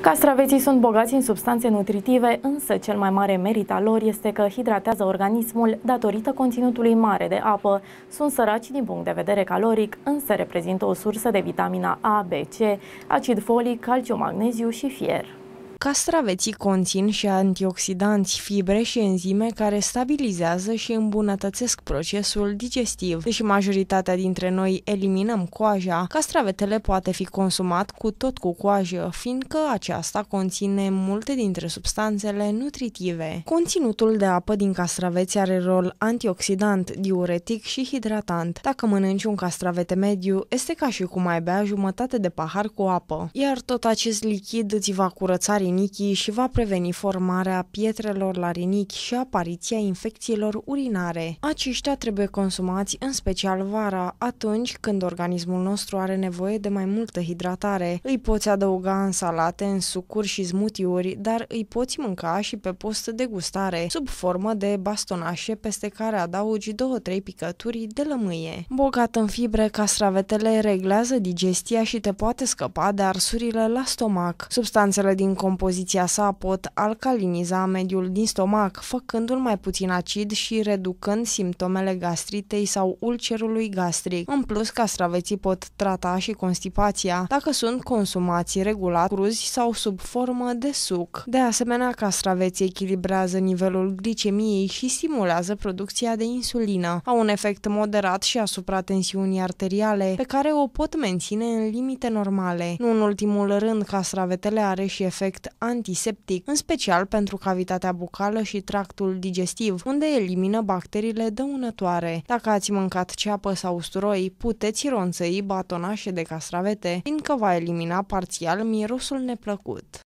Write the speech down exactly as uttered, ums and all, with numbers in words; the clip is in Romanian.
Castraveții sunt bogați în substanțe nutritive, însă cel mai mare merit al lor este că hidratează organismul datorită conținutului mare de apă. Sunt săraci din punct de vedere caloric, însă reprezintă o sursă de vitamina A, B, C, acid folic, calciu, magneziu și fier. Castraveții conțin și antioxidanți, fibre și enzime care stabilizează și îmbunătățesc procesul digestiv. Deși majoritatea dintre noi eliminăm coaja, castravetele poate fi consumat cu tot cu coajă, fiindcă aceasta conține multe dintre substanțele nutritive. Conținutul de apă din castraveți are rol antioxidant, diuretic și hidratant. Dacă mănânci un castravete mediu, este ca și cum ai bea jumătate de pahar cu apă, iar tot acest lichid îți va curăța rinichii și va preveni formarea pietrelor la rinichi și apariția infecțiilor urinare. Aceștia trebuie consumați în special vara, atunci când organismul nostru are nevoie de mai multă hidratare. Îi poți adăuga în salate, în sucuri și smoothie-uri, dar îi poți mânca și pe post de gustare, sub formă de bastonașe peste care adaugi două-trei picături de lămâie. Bogat în fibre, castravetele reglează digestia și te poate scăpa de arsurile la stomac. Substanțele din compoziția sa pot alcaliniza mediul din stomac, făcându-l mai puțin acid și reducând simptomele gastritei sau ulcerului gastric. În plus, castraveții pot trata și constipația, dacă sunt consumați regulat, cruzi sau sub formă de suc. De asemenea, castraveții echilibrează nivelul glicemiei și stimulează producția de insulină. Au un efect moderat și asupra tensiunii arteriale, pe care o pot menține în limite normale. Nu în ultimul rând, castravetele are și efect antiseptic, în special pentru cavitatea bucală și tractul digestiv, unde elimină bacteriile dăunătoare. Dacă ați mâncat ceapă sau usturoi, puteți ronțăi batonașe de castravete, fiindcă va elimina parțial mirosul neplăcut.